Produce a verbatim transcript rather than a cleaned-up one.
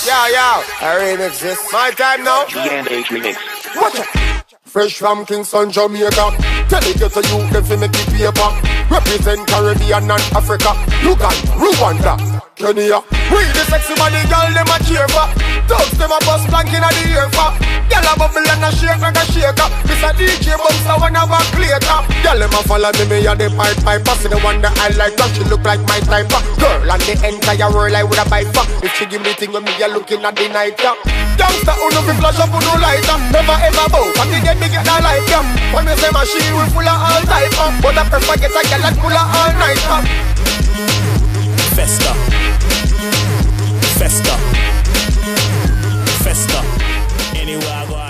Yeah, yeah, I remix this. My time now. G and H remix. Watch it. Fresh from Kingston, Jamaica. Tell it to you, them fi make the paper. Represent Caribbean and Africa. Uganda, Rwanda, Kenya. We the sexy body girl, them a cheer for. Dogs them a bust blank inna the ear for. Girl a bubble and a shake like a shaker. This a D J bouncer when I walk later. Girl them a follow me, me a the pipe piper. See the one that I like, cause she look like my type. Girl and the entire world I would a buy for. If she give me thing when me a looking at the night. Youngster who no fi flash up who no light up. Never ever bow, but the get me get that like them. When me say machine we full of all type up. But I prefer get a girl that full of all night up. Festa, Festa, Festa. Anywhere I go.